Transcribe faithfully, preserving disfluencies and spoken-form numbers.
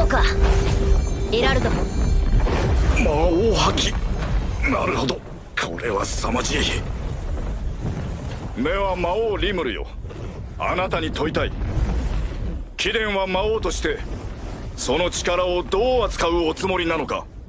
か、エラルド。 魔王覇気。なるほど、これは凄まじい。では魔王リムルよ、あなたに問いたい。貴殿は魔王としてその力をどう扱うおつもりなのか。